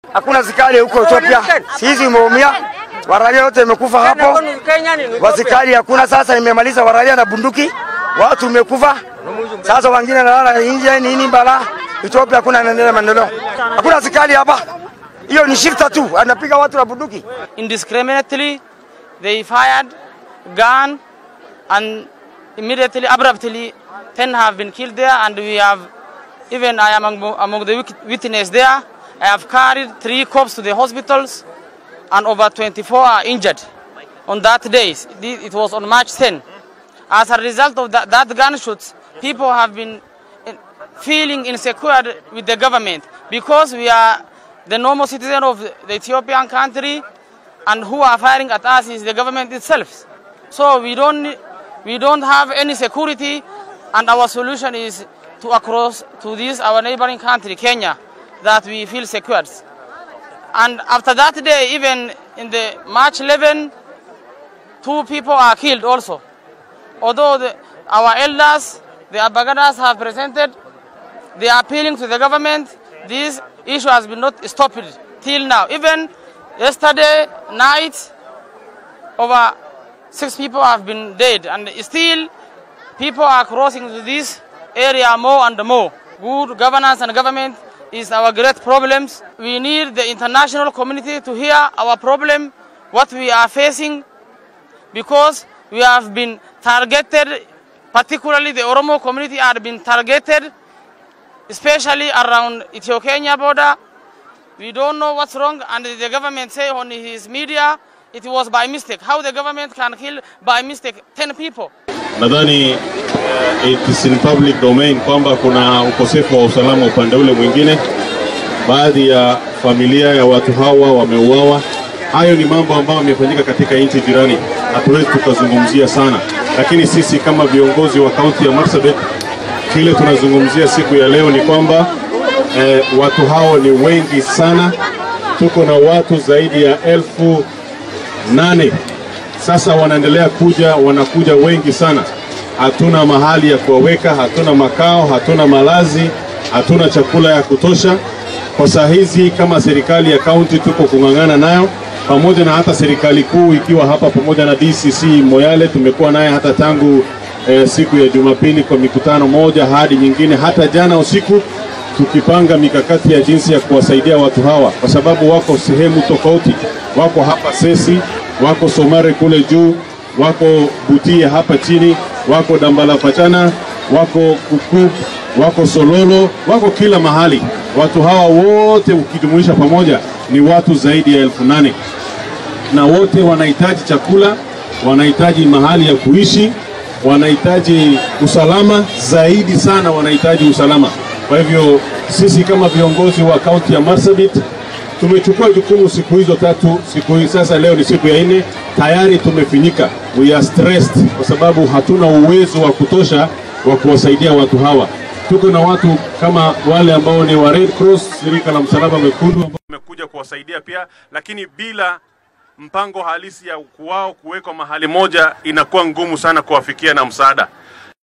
Hakuna askari huko Ethiopia. Sisi umeumia. Waraia wote wamekufa hapo. Wasikari hakuna, sasa imemaliza waraia na bunduki. Watu wamekufa. Sasa wengine wanalala nje nini bala. Ethiopia hakuna anaendelea maendeleo. Hakuna askari hapa. Hiyo ni shifta tu, anapiga watu na bunduki. Indiscriminately they fired gun and immediately abruptly 10 have been killed there, and we have even I am among the witnesses there. I have carried 3 corpses to the hospitals and over 24 are injured on that day. It was on March 10. As a result of that gunshots, people have been feeling insecure with the government because we are the normal citizen of the Ethiopian country, and who are firing at us is the government itself. So we don't have any security, and our solution is to across to this our neighboring country, Kenya, that we feel secure. And after that day, even in the March 11, 2 people are killed also. Although our elders, the Abagadas have presented, they are appealing to the government. This issue has been not stopped till now. Even yesterday night, over 6 people have been dead, and still people are crossing to this area more and more. Good governance and government is our great problems. We need the international community to hear our problem, what we are facing, because we have been targeted, particularly the Oromo community have been targeted, especially around Ethiopia border. We don't know what's wrong, and the government say on his media it was by mistake. How the government can kill by mistake 10 people? Nadhani it is in public domain kwamba kuna ukosefu wa usalama upande ule mwingine. Baadhi ya familia ya watu hawa wameuawa. Hayo ni mambo ambayo yamefanyika katika nchi jirani. Hatuwezi tukazungumzia sana. Lakini sisi kama viongozi wa kaunti ya Marsabit, kile tunazungumzia siku ya leo ni kwamba watu hao ni wengi sana. Tuko na watu zaidi ya 8,000. Sasa wanaendelea wanakuja wengi sana. Hatuna mahali ya kuwaweka, hatuna makao, hatuna malazi, hatuna chakula ya kutosha. Kwa saa hizi kama serikali ya kaunti tuko kungangana nayo, pamoja na hata serikali kuu ikiwa hapa pamoja na DCC Moyale. Tumekuwa naye hata tangu siku ya Jumapili kwa mikutano moja hadi nyingine, hata jana usiku tukipanga mikakati ya jinsi ya kuwasaidia watu hawa, kwa sababu wako sehemu tofauti. Wako hapa Sesi, wako Somare kule juu, wako Butia hapa chini, wako Dambala Fachana, wako Kukub, wako Sololo, wako kila mahali. Watu hawa wote ukijumuisha pamoja ni watu zaidi ya 8,000, na wote wanahitaji chakula, wanahitaji mahali ya kuishi, wanahitaji usalama zaidi sana, wanahitaji usalama. Kwa hivyo sisi kama viongozi wa kaunti ya Marsabit tumechukua jukumu siku hizo 3. Siku hii sasa leo ni siku ya 4, tayari tumefinyika. We are stressed kwa sababu hatuna uwezo wa kutosha wa kuwasaidia watu hawa. Tuko na watu kama wale ambao ni wa Red Cross, shirika la msalaba mwekundu, ambao wamekuja kuwasaidia pia, lakini bila mpango halisi ya kuwao kuwekwa mahali moja inakuwa ngumu sana kuwafikia na msaada.